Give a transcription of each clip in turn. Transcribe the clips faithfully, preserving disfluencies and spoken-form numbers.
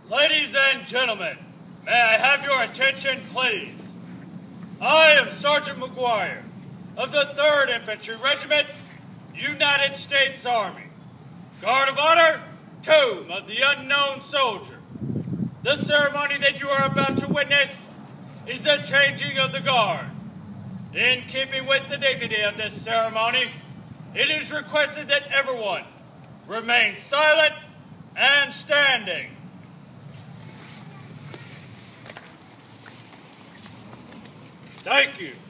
Ladies and gentlemen, may I have your attention, please? I am Sergeant McGuire of the third Infantry Regiment, United States Army. Guard of Honor, Tomb of the Unknown Soldier. The ceremony that you are about to witness is the changing of the guard. In keeping with the dignity of this ceremony, it is requested that everyone remain silent and standing. Thank you.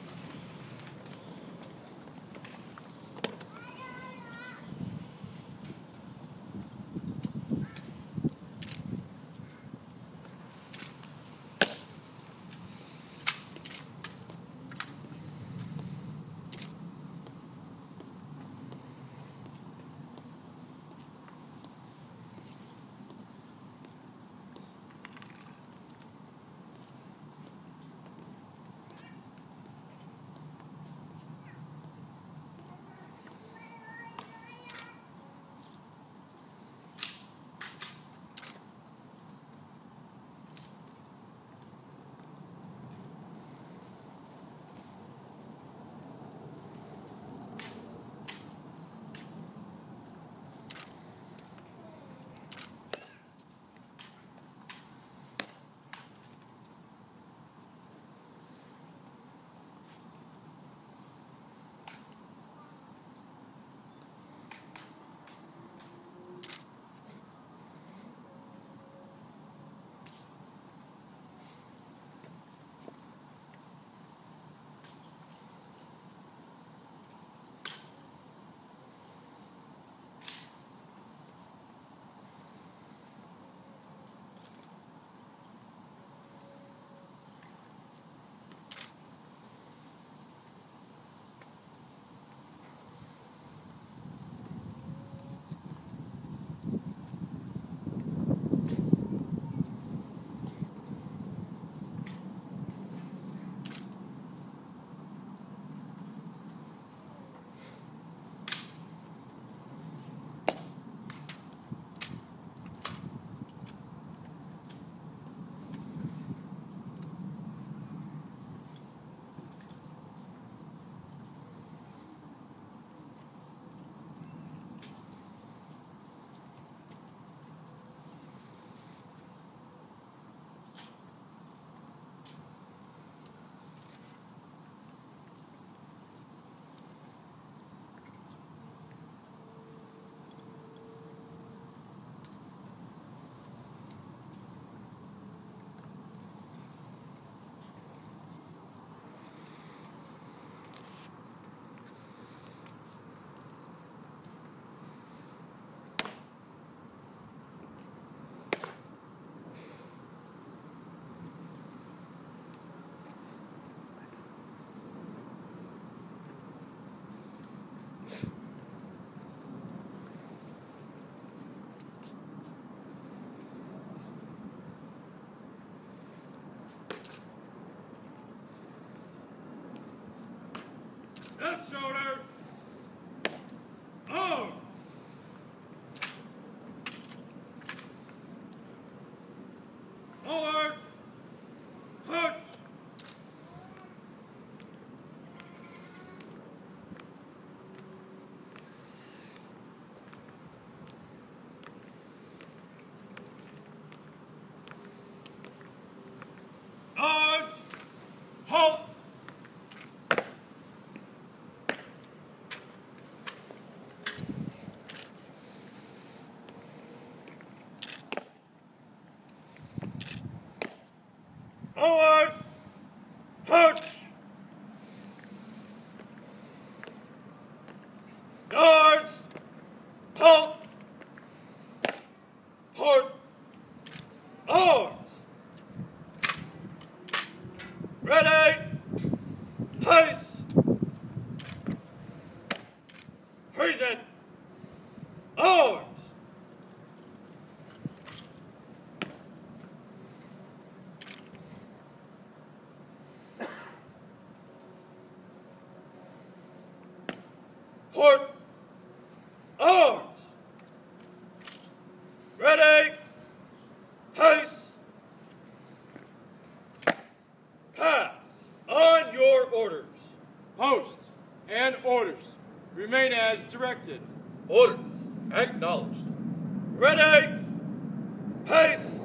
Arlington. Orders. Acknowledged. Ready. Pace.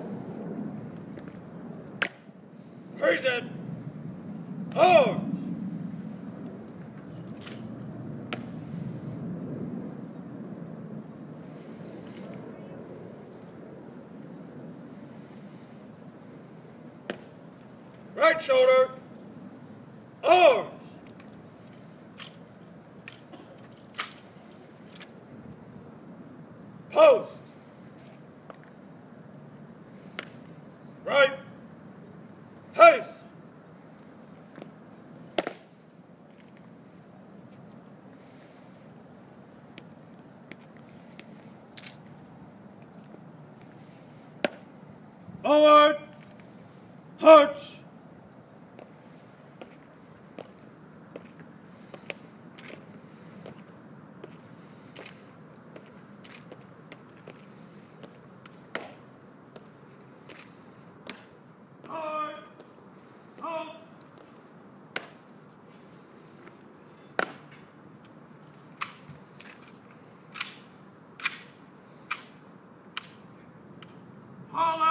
Present. Arms. Right shoulder. Arms. Post. Right. Pace. Forward. Hunch. Hollow!